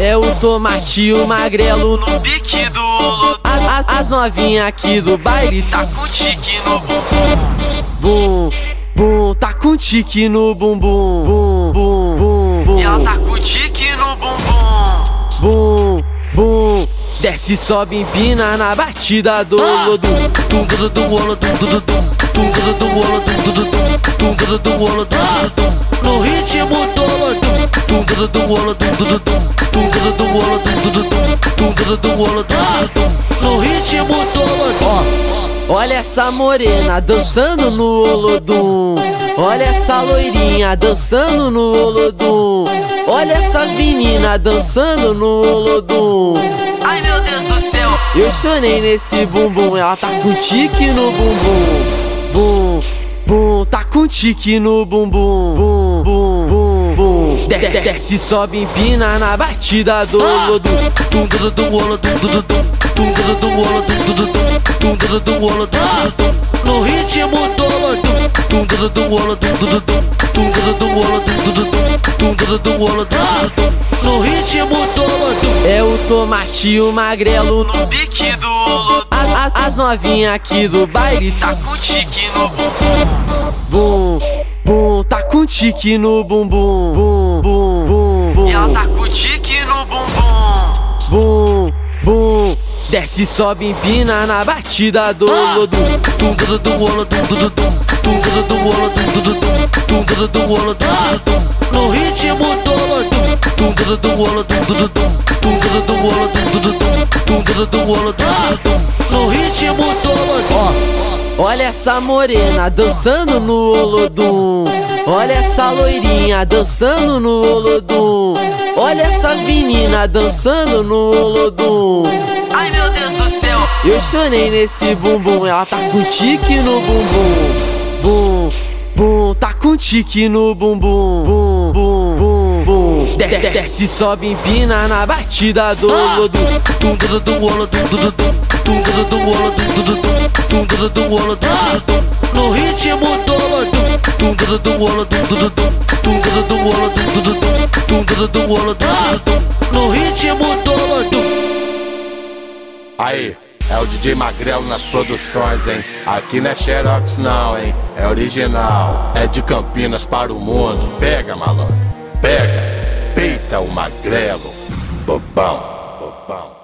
É o Tomate e o Magrelo no pique do Olodum. As novinhas aqui do baile tá com tique no bumbum. Bum, bum, tá com tique no bumbum. Bum, bum, bum, bum. E ela tá com tique no bumbum. Bum, bum. Desce, sobe, empina na batida do Olodum. No ritmo do Olodum. No ritmo do Olodum. Olha essa morena dançando no Olodum. Olha essa loirinha dançando no Olodum. Olha essas meninas dançando no Olodum. Ai meu Deus do céu, eu chorei nesse bumbum. Ela tá com tique no bumbum. Bum, bum, tá com tique no bumbum. Bum, bum, bum, bum. Desce, sobe, empina na batida do Olodum. No ritmo do Olodum. No ritmo do Olodum. É o Tomate e o Magrelo no pique do Olodum. As novinhas aqui do baile tá com tique no bumbum. Bum, bum, tá com tique no bumbum. Bum, bum, bum, bum. E ela tá com tique no bumbum. Bum, bum. Desce, sobe, empina na batida do Olodum. No ritmo do Olodum. No ritmo do Olodum. Olha essa morena dançando no Olodum. Olha essa loirinha dançando no Olodum. Olha essas meninas dançando no Olodum. Ai meu Deus do céu, eu chorei nesse bumbum. Ela tá com tique no bumbum. Bum, bum, tá com tique no bumbum. Bum, bum, bum, bum. Desce, sobe, empina na batida do Olodum. No ritmo do Olodum. No ritmo do Olodum. Aí, é o DJ Magrelo nas produções, hein? Aqui não é Xerox não, hein? É original, é de Campinas para o mundo. Pega, malandro, pega, peita o Magrelo, bobão, bobão.